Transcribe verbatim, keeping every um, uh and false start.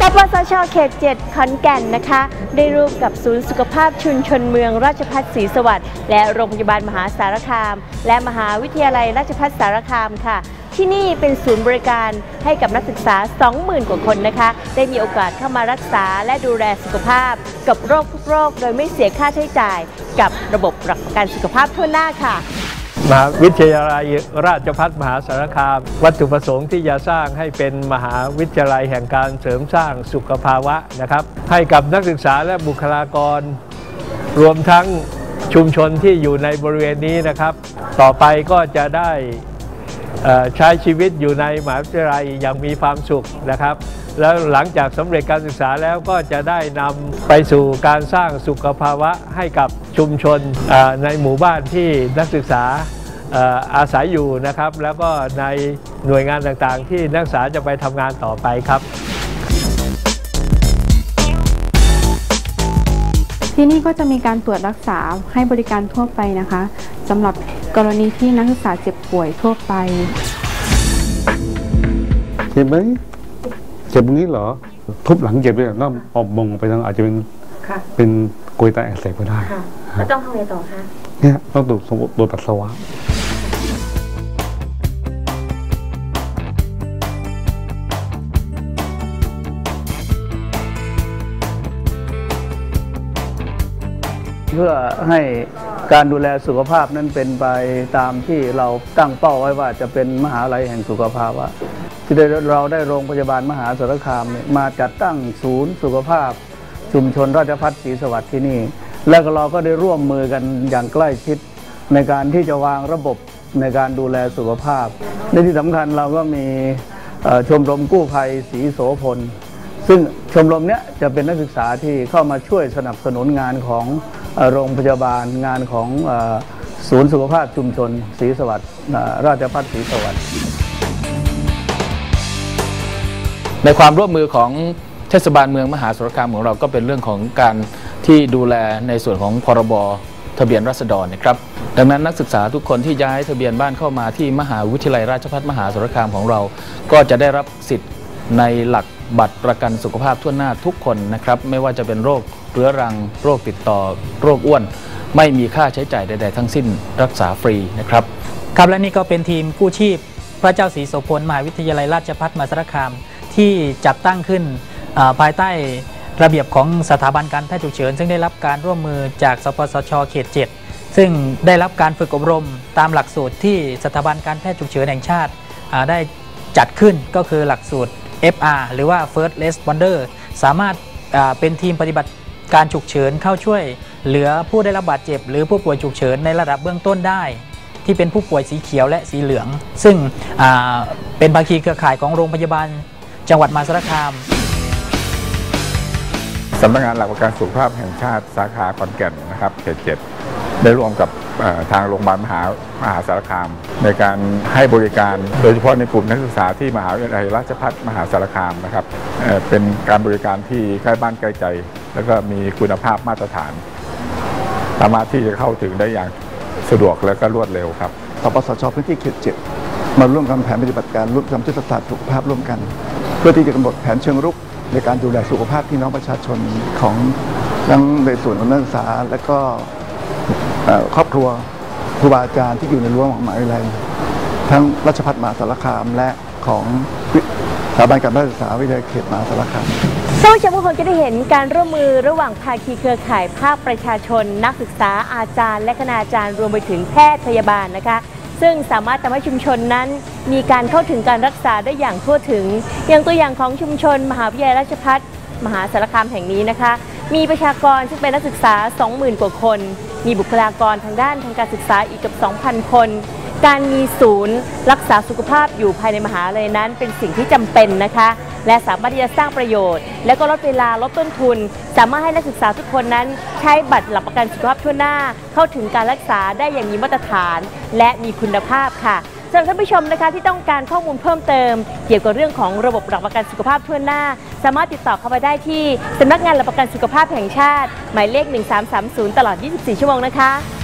สปสช.เขตเจ็ดขอนแก่นนะคะได้ร่วมกับศูนย์สุขภาพชุมชนเมืองราชภัฏศรีสวัสดิ์และโรงพยาบาลมหาสารคามและมหาวิทยาลัยราชภัฏสารคามค่ะที่นี่เป็นศูนย์บริการให้กับนักศึกษา สองหมื่น กว่าคนนะคะได้มีโอกาสเข้ามารักษาและดูแลสุขภาพกับโรคทุกโรคโดยไม่เสียค่าใช้จ่ายกับระบบประกันสุขภาพทั่วหน้าค่ะมหาวิทยาลัยราชภัฏมหาสารคามวัตถุประสงค์ที่จะสร้างให้เป็นมหาวิทยาลัยแห่งการเสริมสร้างสุขภาวะนะครับให้กับนักศึกษาและบุคลากรรวมทั้งชุมชนที่อยู่ในบริเวณนี้นะครับต่อไปก็จะได้ใช้ชีวิตอยู่ในมหาวิทยาลัยอย่างมีความสุขนะครับแล้วหลังจากสำเร็จการศึกษาแล้วก็จะได้นำไปสู่การสร้างสุขภาวะให้กับชุมชนในหมู่บ้านที่นักศึกษาอาศัยอยู่นะครับแล้วก็ในหน่วยงานต่างๆที่นักศึกษาจะไปทำงานต่อไปครับที่นี่ก็จะมีการตรวจรักษาให้บริการทั่วไปนะคะสำหรับกรณีที่นักศึกษาเจ็บป่วยทั่วไปเจ็บไหมเจ็บตรงนี้เหรอทุบหลังเจ็บเลยแล้วออกมงไปทางอาจจะเป็นเป็นกลวยไตอักเสบก็ได้แล้วต้องทำไงต่อคะเนี่ยต้องตรวจตรวจปัสสาวะเพื่อให้การดูแลสุขภาพนั้นเป็นไปตามที่เราตั้งเป้าไว้ว่าจะเป็นมหาวิทยาลัยแห่งสุขภาพที่เราได้โรงพยาบาลมหาสารคามมาจัดตั้งศูนย์สุขภาพชุมชนราชภัฏศรีสวัสดิ์ที่นี่แล้วเราก็ได้ร่วมมือกันอย่างใกล้ชิดในการที่จะวางระบบในการดูแลสุขภาพในที่สำคัญเราก็มีชมรมกู้ภัยศรีโสพลซึ่งชมรมนี้จะเป็นนักศึกษาที่เข้ามาช่วยสนับสนุนงานของโรงพยาบาลงานของศูนย์สุขภาพชุมชนศรีสวัสดิ์ราชภัฏศรีสวัสดิ์ในความร่วมมือของเทศบาลเมืองมหาสารคามของเราก็เป็นเรื่องของการที่ดูแลในส่วนของพรบทะเบียนราษฎรนะครับดังนั้นนักศึกษาทุกคนที่ย้ายทะเบียนบ้านเข้ามาที่มหาวิทยาลัยราชภัฏมหาสารคามของเราก็จะได้รับสิทธิ์ในหลักบัตรประกันสุขภาพทั่วหน้าทุกคนนะครับไม่ว่าจะเป็นโรคเรื้อรังโรคติดต่อโรคอ้วนไม่มีค่าใช้จ่ายใดๆทั้งสิ้นรักษาฟรีนะครับครับและนี่ก็เป็นทีมกู้ชีพพระเจ้าศรีโสพลมหาวิทยาลัยราชภัฏมหาสารคามที่จัดตั้งขึ้นภายใต้ระเบียบของสถาบันการแพทย์ฉุกเฉินซึ่งได้รับการร่วมมือจากสปสช.เขตเจ็ดซึ่งได้รับการฝึกอบรมตามหลักสูตรที่สถาบันการแพทย์ฉุกเฉินแห่งชาติได้จัดขึ้นก็คือหลักสูตร เอฟ อาร์ หรือว่า First Responder สามารถเป็นทีมปฏิบัติการฉุกเฉินเข้าช่วยเหลือผู้ได้รับบาดเจ็บหรือผู้ป่วยฉุกเฉินในระดับเบื้องต้นได้ที่เป็นผู้ป่วยสีเขียวและสีเหลืองซึ่งเป็นภาคีเครือข่ายของโรงพยาบาลจังหวัดมหาสารคามสำนักงานหลักประกันสุขภาพแห่งชาติสาขาขอนแก่นนะครับเขตเจ็ดได้ร่วมกับทางโรงพยาบาลมหามหาสารคามในการให้บริการโดยเฉพาะในกลุ่มนักศึกษาที่มหาวิทยาลัยราชภัฏมหาสารคามนะครับเป็นการบริการที่ใกล้บ้านใกล้ใจแล้วก็มีคุณภาพมาตรฐานสามารถที่จะเข้าถึงได้อย่างสะดวกและก็รวดเร็วครับสปสช.พื้นที่เขตเจ็ดมาร่วมกันแผนปฏิบัติการร่วมทำยุทธศาสตร์สุขภาพร่วมกันเพื่อที่จะกำหนดแผนเชิงรุกในการดูแลสุขภาพพี่น้องประชาชนของทั้งในส่วนของนักศึกษาและก็ครอบครัวครูบาอาจารย์ที่อยู่ในรั้วของมหาวิทยาลัยทั้งราชภัฏมหาสารคามและของสถาบันการศึกษาวิทยาลัยเขตมหาสารคามท่านผู้ชมทุกคนจะได้เห็นการร่วมมือระหว่างภาคีเครือข่ายภาคประชาชนนักศึกษาอาจารย์และคณาจารย์รวมไปถึงแพทย์พยาบาลนะคะซึ่งสามารถทำให้ชุมชนนั้นมีการเข้าถึงการรักษาได้อย่างทั่วถึงอย่างตัวอย่างของชุมชนมหาวิทยาลัยราชภัฏมหาสารคามแห่งนี้นะคะมีประชากรซึ่งเป็นนักศึกษา สองหมื่น กว่าคนมีบุคลากรทางด้านทางการศึกษาอีกเกือบ สองพัน คนการมีศูนย์รักษาสุขภาพอยู่ภายในมหาวิทยาลัยนั้นเป็นสิ่งที่จำเป็นนะคะและสามารถที่จะสร้างประโยชน์และก็ลดเวลาลดต้นทุนสามารถให้นักศึกษาทุกคนนั้นใช้บัตรหลักประกันสุขภาพทั่วหน้าเข้าถึงการรักษาได้อย่างมีมาตรฐานและมีคุณภาพค่ะสำหรับท่านผู้ชมนะคะที่ต้องการข้อมูลเพิ่มเติมเกี่ยวกับเรื่องของระบบหลักประกันสุขภาพทั่วหน้าสามารถติดต่อเข้าไปได้ที่สำนักงานหลักประกันสุขภาพแห่งชาติหมายเลขหนึ่งสามสามศูนย์ตลอดยี่สิบสี่ชั่วโมงนะคะ